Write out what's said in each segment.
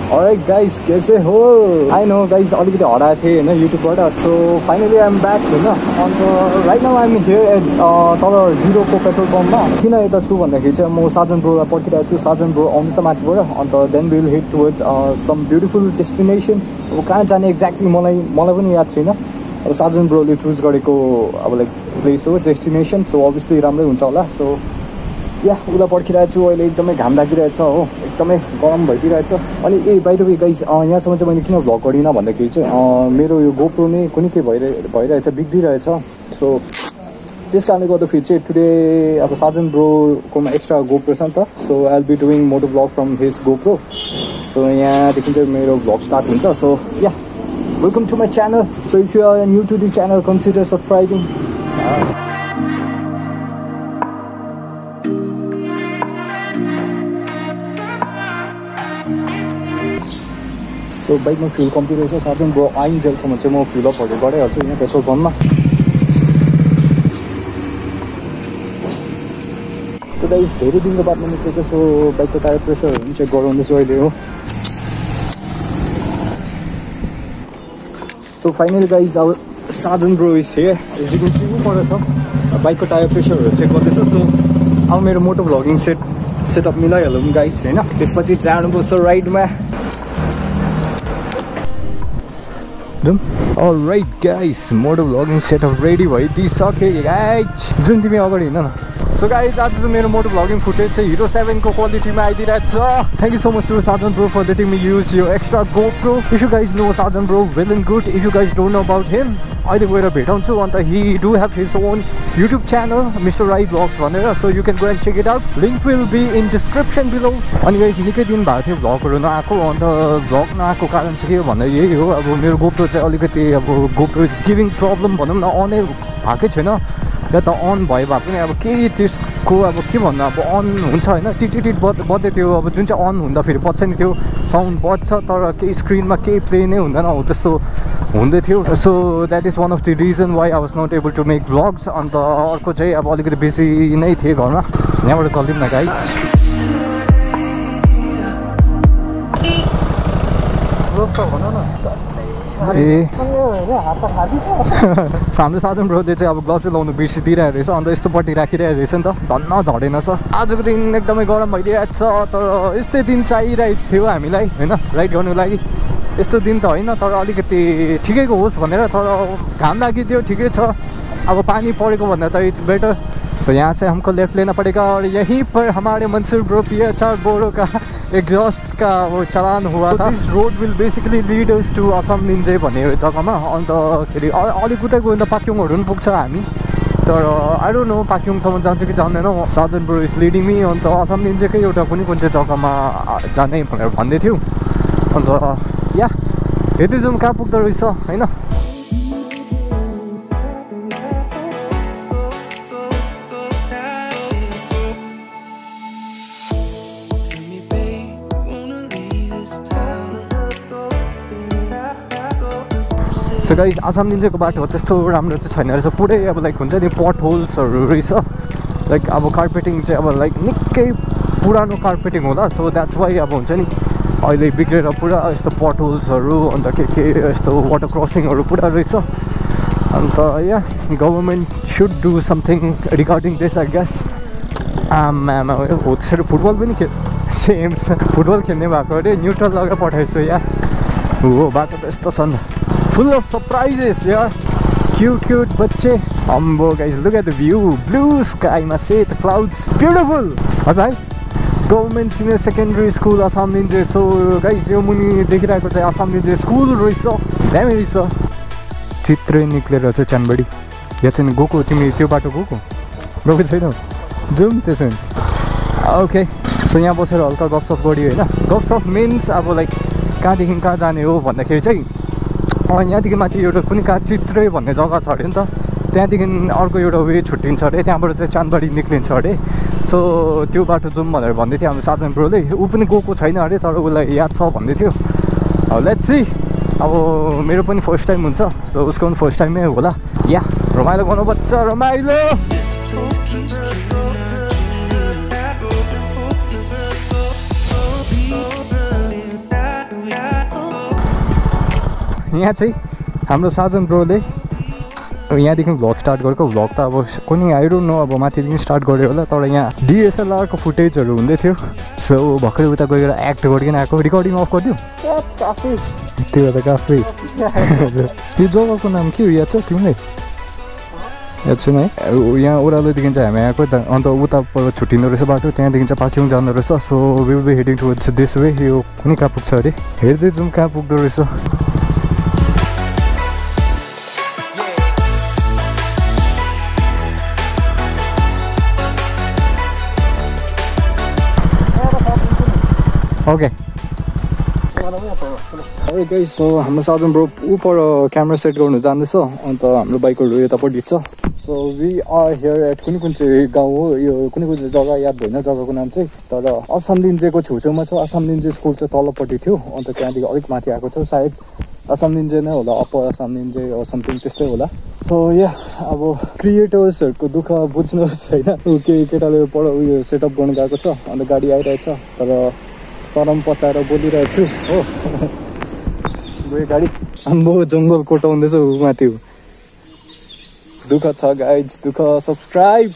Alright guys, कैसे हो? I know guys, अलिकति हराएको थिएँ होइन युट्युबबाट. So finally I'm back होइन. अन्त right now I'm here at तल जिरोको पेट्रोल पम्पमा. किन यता छु भन्दाखेरि चाहिँ म साजन ब्रोलाई पर्खिरहेको छु. साजन ब्रो आउँदैछ माथिबाट. अन्त then we'll head towards some beautiful destination. अब कहाँ जाने एक्ज्याक्टली मलाई पनि याद छैन. अब साजन ब्रोले चुज गरेको अब लाइक प्लेस हो, डेस्टिनेसन. सो अभियसली राम्रै हुन्छ होला. सो या उसलाई पर्खिरहेको छु. अहिले एकदमै घाम लागिरहेछ हो, एकदमै गरम भइदिरहेछ. अनि बाइ द वे गाइज, यहाँसम्म चाहिँ मैले किन भ्लग गरिनँ भन्दाखेरि चाहिँ मेरो यो गोप्रो नै कुनै के भइरहेछ, बिग्रिरहेछ. सो त्यस कारणले गर्दाखेरि चाहिँ टुडे अब साजन ब्रोकोमा एक्स्ट्रा गोप्रो छ नि त. So I will be doing moto vlog from his GoPro. So यहाँदेखि चाहिँ मेरो भ्लग स्टार्ट हुन्छ. So yeah welcome to my channel. So if you are new to the channel consider subscribing. So बाइकमा fuel कम्ती रहेछ. साजन bro आइन्जेलसम्म चाहिँ म फ्युलअपहरू गराइहाल्छु यहाँ पेट्रोल पम्पमा. सो गाइस धेरै दिनको बादमा निक्लेको. सो बाइकको टायर प्रेसरहरू चेक गराउँदैछु अहिले हो. सो फाइनली गाइज अब Sajan bro is here. As you can see ऊ पर छ. बाइकको टायर प्रेसरहरू चेक गर्दैछ. सो अब मेरो मोटो भ्लगिङ सेटअप मिलाइहालौँ गाइस होइन. त्यसपछि जानुपर्छ राइडमा. Alright guys, moto vlogging setup ready भइदिइसके गाइज. जुन तिमी अगाडि हिँड न. सो गाइज आज चाहिँ मेरो मोटो भ्लगिङ फुटेज चाहिँ हिरो 7 को क्वालिटीमा आइदिरहेको छ. Thank you so much to Sajan bro for letting me use यो extra GoPro. If you guys know Sajan bro well and good. If you guys don't know about him, अहिले गएर भेटाउँछु. And he do have his own YouTube channel Mister Rai vlogs भनेर. So you can go and check it out. Link will be in description below. अनि guys निकै दिन भएको थियो भ्लगहरू नआएको. अन्त भ्लग नआएको कारण चाहिँ के भन्दा यही हो, अब मेरो गोप्रो चाहिँ अलिकति अब गोप्रो इज गिभिङ प्रब्लम भनौँ न. अनै भएकै छैन या त अन भए पनि अब केही त्यसको अब के भन्नु, अब अन हुन्छ होइन. टिटिट बज्दै थियो. अब जुन चाहिँ अन हुँदा फेरि पछि नि त्यो साउन्ड बज्छ तर केही स्क्रिनमा केही प्ले नै हुँदैन हो त्यस्तो हुँदै थियो. So that is one of the reason why I was not able to make vlogs. अन्त अर्को चाहिँ अब अलिकति बेसी नै थिएँ घरमा. यहाँबाट चलिदिउँ न गाइज. ए हाम्रो साजन ब्रोले चाहिँ अब ग्लोभ्स लाउनु बिर्सिदिरहेको रहेछ. अन्त यस्तोपट्टि राखिरहेको रहेछ नि त. धन्न झरेन छ. आजको दिन एकदमै गरम भइरहेको छ. तर यस्तै दिन चाहिरहेको थियो हामीलाई होइन राइड गर्नु लागि. यस्तो दिन त होइन तर अलिकति ठिकैको होस् भनेर. तर घाम लागिदियो ठिकै छ. अब पानी परेको भन्दा त इट्स बेटर. सो यहाँ चाहिँ हमको लेफ्ट लेना पड़ेगा. और यहीं पर हमारे मंसूर ब्रो PHR बोरो का एग्जॉस्ट का वो चलान हुआ था. This road will basically lead us to Assam निन्जे भन्ने जग्गामा. अन्तखेरि अलिक उतै गयो भने त पाक्योङहरू पनि पुग्छ हामी. तर आई डोन्ट नो पाक्योङसम्म जान्छ कि जान्दैन. Sajan bro is leading me. अन्त असम निन्जेकै एउटा कुनै चाहिँ जग्गामा जाने भनेर भन्दै थियो. अन्त या हेर्दै जाउँ कहाँ पुग्दो रहेछ होइन. सो गाइज आसाम निन्जेको बाटो त्यस्तो राम्रो चाहिँ छैन रहेछ. पुरै अब लाइक हुन्छ नि पट होल्सहरू रहेछ. लाइक अब कार्पेटिङ चाहिँ अब लाइक निकै पुरानो कार्पेटिङ होला. सो द्याट्स वाइ अब हुन्छ नि अहिले बिग्रेर पुरा यस्तो पट होल्सहरू अन्त के यस्तो वाटर क्रसिङहरू पुरा रहेछ. अन्त yeah government should do something regarding this I guess. आमा हो त्यसरी फुटबल पनि सेम फुटबल खेल्ने भएको अरे न्युट्रल लगाएर पठाएछु या हो. बाटो त यस्तो छ नि full of surprises यार. Cute बच्चे. Ambo guys, look at the view. Blue sky must say, the clouds beautiful. Alright. Government Senior Secondary School Assam Ninje. So guys यो मुनि देखिरहेको चाहिँ Assam Ninje स्कुल रहेछ. दामी रहेछ. चित्रै निक्लेर चाहिँ चानबडी. या चाहिँ गएको तिमी त्यो बाटो गएको छैनौ. जाउँ त्यसो. ओके. सो यहाँ बसेर हल्का गफसफ गऱ्यो होइन. गफसफ मिन्स अब लाइक कहाँदेखि कहाँ जाने हो भन्दाखेरि चाहिँ यहाँदेखि माथि एउटा कुनै कहाँ चित्रै भन्ने जग्गा छ अरे नि त. त्यहाँदेखि अर्को एउटा वे छुट्टिन्छ अरे. त्यहाँबाट चाहिँ चानबारी निक्लिन्छ अरे. सो त्यो बाटो जाउँ भनेर भन्दै थियो हाम्रो साजन ब्रोले. ऊ पनि गएको छैन अरे तर उसलाई याद छ भन्दै थियो. Let's see. अब मेरो पनि फर्स्ट टाइम हुन्छ. सो उसको पनि फर्स्ट टाइमै होला. या रमाइलो गर्नुपर्छ. रमाइलो. यहाँ चाहिँ हाम्रो साजन ब्रोले यहाँदेखि भ्लग स्टार्ट गरेको भ्लग त अब कुनै आई डोन्ट नो अब माथिदेखि स्टार्ट गऱ्यो होला तर यहाँ डिएसएलआरको फुटेजहरू हुँदै थियो सो भर्खरै उता गएर एक्ट गरिकन आएको रिकर्डिङ अफ गरिदियो त्यो त काफी त्यो जग्गाको नाम के हो याद छ तिमीलाई याद छैन है यहाँ ओह्रालोदेखि चाहिँ हामी आएको अन्त उता छुट्टिँदो रहेछ बाटो त्यहाँदेखि चाहिँ पाक्योङ जाँदो रहेछ so will be heading towards this way यो कुनै कहाँ पुग्छ अरे हेर्दै जाउँ कहाँ पुग्दो रहेछ ओके गाइस सो हाम्रो साजन ब्रो ऊपर क्यामेरा सेट गर्नु जाँदैछ अन्त हाम्रो बाइकहरू यतापट्टि छ so we are here at कुन चाहिँ गाउँ हो यो कुन जग्गा याद भएन जग्गाको नाम चाहिँ तर आसाम लिन्जेको छेउछेउमा छ आसाम लिन्जे स्कुल चाहिँ तलपट्टि थियो अन्त त्यहाँदेखि अलिक माथि आएको थियो सायद आसाम लिन्जे नै होला अप्पर आसाम लिन्जे समथिङ त्यस्तै होला सो या अब क्रिएटर्सहरूको दुःख बुझ्नुहोस् होइन केही केटाले उयो सेटअप गर्नु गएको छ अन्त गाडी आइरहेछ तर सरम पचाएर बोलिरहेको छु हो गयो गाडी आम्बो जङ्गल कोटाउँदैछ माथि दुःख छ गाइज दुःख subscribe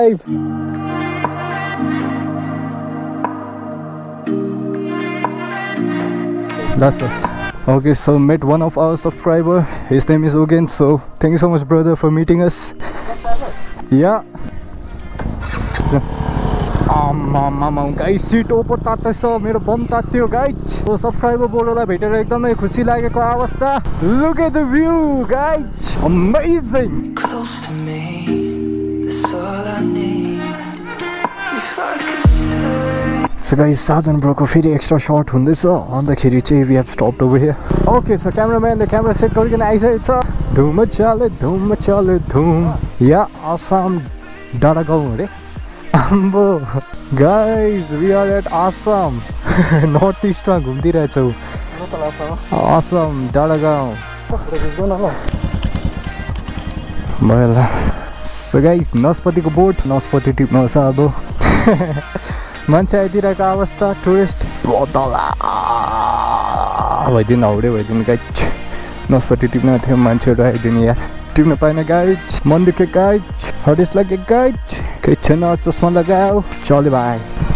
That's okay, so met one of our subscriber. His name is Ogen. So thank you so much, brother, for meeting us. Yeah. Mama, guys, seat ओपर तात्दैछ मेरो बम तात्यो गाइज सो सब्सक्राइबर बोर्डलाई भेटेर एकदमै खुसी लागेको अवस्था look at the view guys amazing So guys, Sajan broको फेरि एक्स्ट्रा शट हुँदैछ अन्तखेरि चाहिँ we have stopped over here okay so क्यामेराम्यानले क्यामेरा सेट गरिकन आइसकेको छ धुम चले धुम या आसाम डाँडा गाउँ अरे आम्बो guys we are at Assam north इस्टमा घुम्दिरहेछौँ आसाम डाँडा गाउँ भयो सो गाइज नस्पतिको बोट नस्पति टिप्नुहोस् अब मान्छे आइदिरहेको अवस्था टुरिस्ट भइदिनु हाउडे भइदिनु गाइज नस्पति टिप्न थियो मान्छेहरू आइदिने यार टिप्न पाएन गाइज मन दुखे गाइज हरिस लागे गाइज केही छैन चस्मा लगाऊ चले भाइ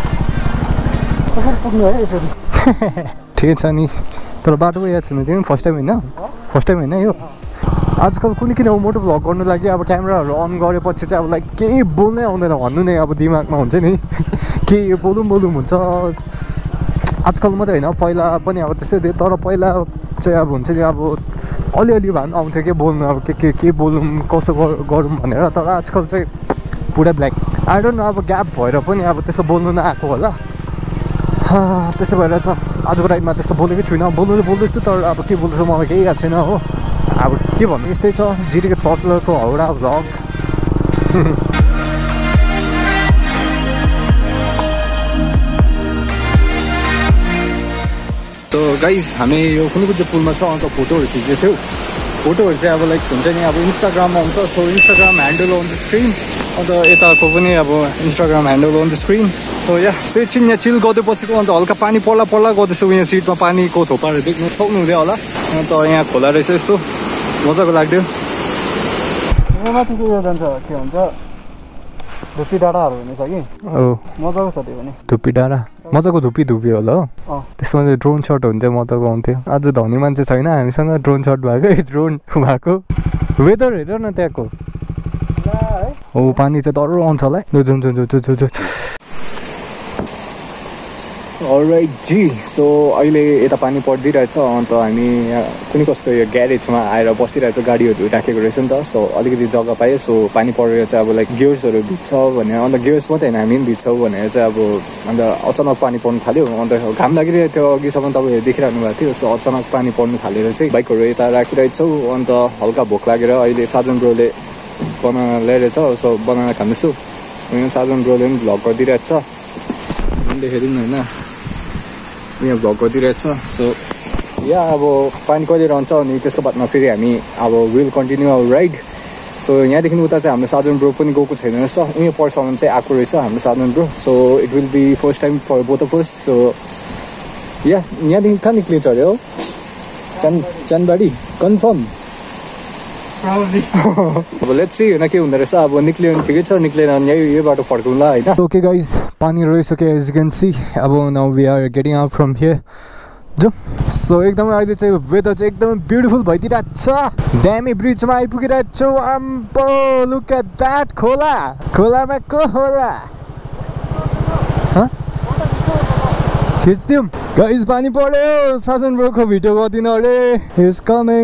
ठिकै छ नि तर बाटो याद छैन तिमी फर्स्ट टाइम होइन यो आजकल कुनै किन मोटो भ्लग गर्नु लागि अब क्यामेराहरू अन गरेपछि चाहिँ अब लाइक केही बोल्नै आउँदैन भन्नु नै अब दिमागमा हुन्छ नि के बोलौँ हुन्छ आजकल मात्रै होइन पहिला पनि अब त्यस्तै थियो तर पहिला चाहिँ अब हुन्छ नि अब अलिअलि भए पनि आउँथ्यो के बोल्नु अब के बोलौँ कसो गरौँ भनेर तर आजकल चाहिँ पुरा ब्ल्याक आई डोन्ट नो अब ग्याप भएर पनि अब त्यस्तो बोल्नु नआएको होला त्यस्तो भएर चाहिँ आजको राइडमा त्यस्तो बोलेकै छुइनँ बोल्दैछु तर अब के बोल्दैछु मलाई केही याद छैन हो अब के भन्नु यस्तै छ जिटीको थ्रटलरको हाउडा भ्लग तो गाइज हामी यो कुनै पुलमा छ अन्त फोटोहरू खिचेको थियौँ फोटोहरू चाहिँ अब लाइक हुन्छ नि अब इन्स्टाग्राममा हुन्छ so Instagram handle on the screen अन्त यताको पनि अब Instagram handle on the screen so yeah एकछिन यहाँ चिल गर्दै बसेको अन्त हल्का पानी पर्ला गर्दैछु यहाँ सिटमा पानीको थोपाहरू देख्नु सक्नुहुँदै होला अन्त यहाँ खोला रहेछ यस्तो मजाको लाग्यो माथि जान्छ के भन्छ धुप्पी डाँडाहरू हुनेछ कि मजाको छ त्यो पनि धुप्पी डाँडा मजाको धुप्पी होला हो त्यसमा चाहिँ ड्रोन सटहरू चाहिँ मजाको आउँथ्यो आज धनी मान्छे छैन हामीसँग ड्रोन सट भएको वेदर हेर न त्यहाँको हो पानी चाहिँ डर आउँछ होला जुन अलराइट जी सो अहिले यता पानी परिदिरहेछ अन्त हामी यहाँ कुनै कसको यो ग्यारेजमा आएर बसिरहेछ गाडीहरू राखेको रहेछ नि त सो अलिकति जग्गा पाएँ सो पानी परेर चाहिँ अब लाइक गियर्सहरू भिज्छ भने अन्त गियर्स मात्रै होइन हामी पनि भिज्छौँ भनेर चाहिँ अब अन्त अचानक पानी पर्नु थाल्यो अन्त घाम लागिरहेको थियो अघिसम्म तपाईँहरू देखिरहनु भएको थियो सो अचानक पानी पर्नु थालेर चाहिँ बाइकहरू यता राखिरहेछौँ अन्त हल्का भोक लागेर अहिले साजन ब्रोले बनाएर ल्याइरहेछ सो बनाएर खाँदैछु साजन ब्रोले पनि भ्लग गरिदिइरहेछ हेरौँ होइन यहाँ भ्लग गरिदिइरहेछ सो या अब पानी कहिले रहन्छ अनि त्यसको बादमा फेरि हामी अब will continue our ride so यहाँदेखि उता चाहिँ हाम्रो साजन ब्रो पनि गएको छैन रहेछ उयो पर्सम्म चाहिँ आएको रहेछ हाम्रो Sajan bro so it will be first time for both of us so yeah यहाँदेखि कहाँ निक्लिन्छ अरे हो चानबाडी कन्फर्म अब लेट्स सी होइन के हुँदो रहेछ अब निक्लियो भने ठिकै छ निक्लेन भने यही बाटो फर्कौँला होइन ओके गाइज पानी रहिसक्यो एज यु क्यान सी अब now we are getting out from here जो सो एकदमै अहिले चाहिँ वेदर चाहिँ एकदमै ब्युटिफुल भइदिरहेको छ ड्यामी ब्रिजमा आइपुगिरहेको छौँ आम्बो लुक एट द्याट खोलामा को होला खिच्दिउँ गाइज पानी पर्यो साजन ब्रोको भिडियो गरिदिनु अरे हि इज कमिङ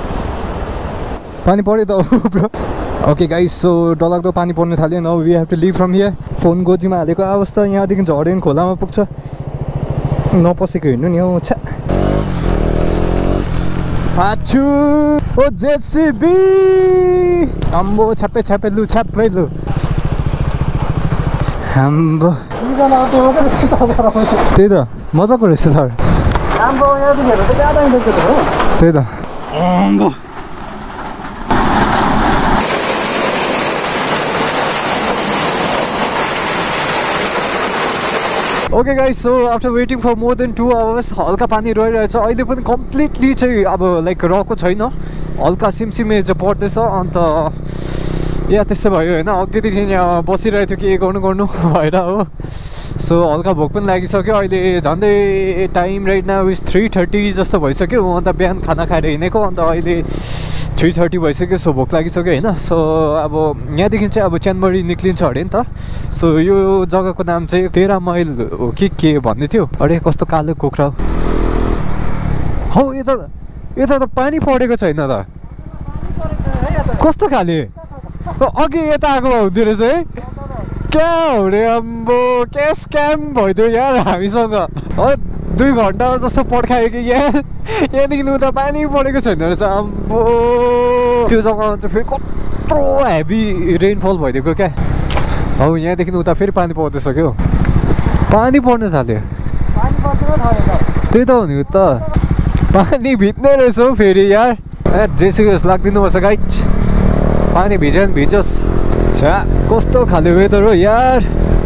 पानी पर्यो त ब्रो ओके गाइज सो डरलाग्दो पानी पर्नु थाल्यो now we have to leave from here phone गोजीमा हालेको अवस्था यहाँदेखि झऱ्यो भने खोलामा पुग्छ नपसेको हिँड्नु नि हौ छ्या आछु ओ जेसीबी आम्बो छ्याप्पै लु छ्याप्पै लु आम्बो त्यही त मजाको रहेछ सर त्यही त आम्बो okay guys so after waiting for more than 2 hours हल्का पानी रहिरहेछ अहिले पनि कम्प्लिटली चाहिँ अब लाइक रहेको छैन हल्का सिमसिमे चाहिँ पर्दैछ अन्त या त्यस्तै भयो होइन अघिदेखि यहाँ बसिरहेको थियो के गर्नु भएर हो सो हल्का भोक पनि लागिसक्यो अहिले झन्डै टाइम राइट नाउ इज 3:30 जस्तो भइसक्यो अन्त बिहान खाना खाएर हिँडेको अन्त अहिले 3:30 भइसक्यो सो भोक लागिसक्यो होइन सो अब यहाँदेखि चाहिँ अब च्यानबडी निक्लिन्छ अरे नि त सो यो जग्गाको नाम चाहिँ 13 माइल हो कि के भन्दै थियो अरे कस्तो कालो कुखुरा हौ यता त पानी परेको छैन त कस्तो खाले अघि यता आएको हुँदो रहेछ है क्या हो रे अम्बो क्या स्क्याम भइदियो यार हामीसँग 2 घन्टा जस्तो पर्खायो कि यहाँदेखि उता पानी परेको छैन रहेछ अम्बो त्यो जग्गामा चाहिँ फेरि कत्रो हेभी रेनफल भइदिएको क्या हौ यहाँदेखि उता फेरि पानी पर्दैछ क्या पानी पर्न थाल्यो त्यही त हो नि त पानी भिज्ने रहेछ हौ फेरि यार जेसुकै लाग्दिनुपर्छ गाइज पानी भिज्यो भने भिजोस् छ्या कस्तो खाले वेदर हो यार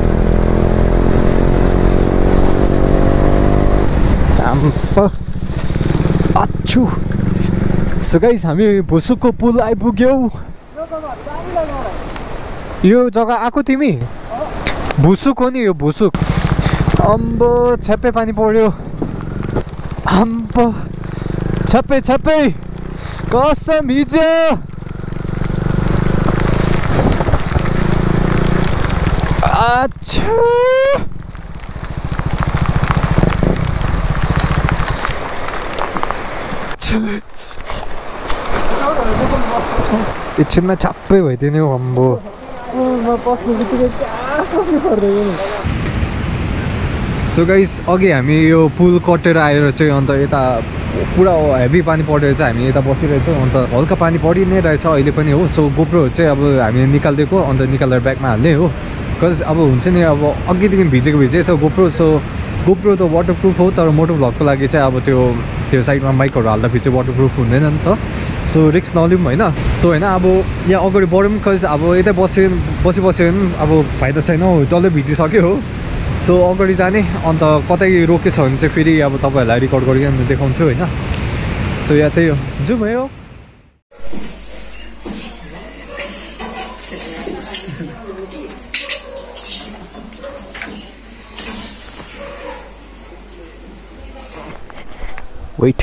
आछु सो गाइस हामी भुसुकको पुल आइपुग्यौ यो जग्गा आएको तिमी भुसुक हो नि यो भुसुक अम्बो छ्याप्पै पानी पर्यो अम्बो छ्याप्पै कसम भिज्यो आछु एकछिनमा छाप्पै भइदिने हो अम्बो सो गाइस अघि हामी यो पुल कटेर आएर चाहिँ अन्त यता पुरा हेभी पानी परेर चाहिँ हामी यता बसिरहेछौँ अन्त हल्का पानी परि नै रहेछ अहिले पनि हो सो गोप्रोहरू चाहिँ अब हामी निकालिदिएको अन्त निकालेर ब्यागमा हाल्ने हो बिकज अब हुन्छ नि अब अघिदेखि भिजेको छ गोप्रो सो गोप्रो त वाटरप्रुफ हो तर मोटो भ्लगको लागि चाहिँ अब त्यो साइडमा बाइकहरू हाल्दाखेरि चाहिँ वाटरप्रुफ हुँदैन नि त सो रिक्स नलिउँ होइन सो होइन अब यहाँ अगाडि बढौँ बिकज अब यतै बस्यो भने अब फाइदा छैन डल्लै भिजिसक्यो हो सो अगाडि जाने अन्त कतै रोकेछ भने चाहिँ फेरि अब तपाईँहरूलाई रेकर्ड गरिकन देखाउँछु होइन सो यहाँ त्यही हो जाउँ भयो Wait.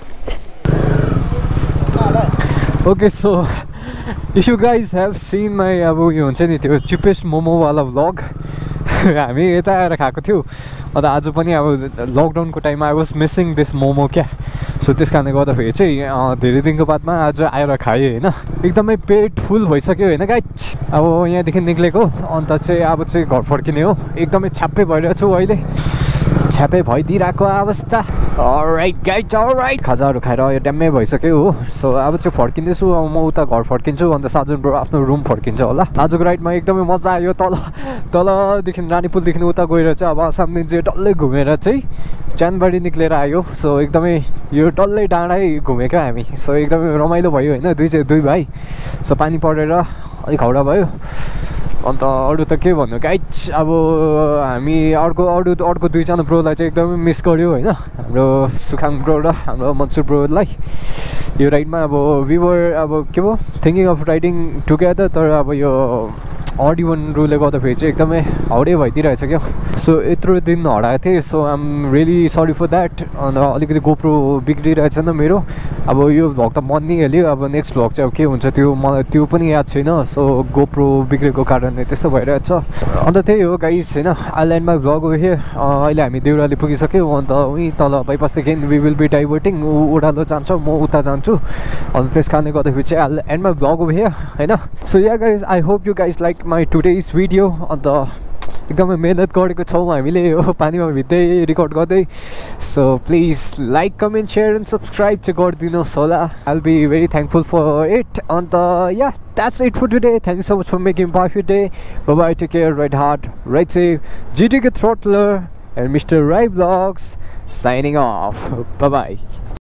Okay, so if you guys have seen my अब यो हुन्छ नि त्यो चिपेस्ट मोमोवाला भ्लग हामी यता आएर खाएको थियौँ अन्त आज पनि अब लकडाउनको टाइममा I was missing this momo क्या सो त्यस कारणले गर्दाखेरि चाहिँ धेरै दिनको बादमा आज आएर खाएँ होइन एकदमै पेट फुल भइसक्यो होइन गाइज अब यहाँदेखि निक्लेको अन्त चाहिँ अब चाहिँ घर फर्किने हो एकदमै छ्याप्पै भइरहेको छु अहिले छ्याप्पै भइदिइरहेको अवस्था अलराइट गाइज अलराइट खाजाहरू खाएर यो ड्याम्मै भइसक्यो हो सो अब चाहिँ फर्किँदैछु अब म उता घर फर्किन्छु अन्त साजुन ब्रो आफ्नो रुम फर्किन्छ होला आजको राइडमा एकदमै मजा आयो तलदेखि रानीपुलदेखि उता गएर चाहिँ अब आसामदेखि चाहिँ डल्लै घुमेर चाहिँ च्यानबाडी निक्लेर आयो सो एकदमै यो डल्लै डाँडै घुमेको हामी सो एकदमै रमाइलो भयो होइन दुई भाइ सो पानी परेर अलिक हाउडा भयो अन्त अरू त के भन्नु गाइज अब हामी अर्को दुईजना ब्रोलाई चाहिँ एकदमै मिस गऱ्यो होइन हाम्रो सुखाङ ब्रो र हाम्रो मन्सुर ब्रोलाई यो राइडमा अब वी वर अब के भयो थिङ्किङ अफ राइडिङ टुगेदर तर अब यो अड-इभन रुलले गर्दाखेरि चाहिँ एकदमै हाउडे भइदिइरहेछ क्या सो यत्रो दिन हराएको थिएँ so I am really sorry for that अन्त अलिकति गोप्रो बिग्रिरहेछ नि मेरो अब यो भ्लग त मन नि हाल्यो अब नेक्स्ट भ्लग चाहिँ अब के हुन्छ त्यो मलाई त्यो पनि याद छैन सो गोप्रो बिग्रेको कारणले त्यस्तो भइरहेछ अन्त त्यही हो गाइस होइन आइल्यान्डमा भ्लग हो अहिले हामी देउराली पुगिसक्यौँ अन्त उहीँ तल बाइपासदेखि वी विल बी डाइभर्टिङ ओह्रालो जान्छ म उता जान्छु अन्त त्यस कारणले गर्दाखेरि चाहिँ आइल्यान्डमा भ्लग हो होइन so yeah guys I hope you guys like my today's video अन्त एकदमै मेहनत गरेको छौँ हामीले यो पानीमा भित्दै रेकर्ड गर्दै so please like comment share and subscribe चाहिँ गरिदिनुहोस् होला I will be very thankful for it अन्त yeah that's it for today thank you so much for making part you day bye take care right heart right say GTK throttler and mister Rai blogs signing off. Bye bye.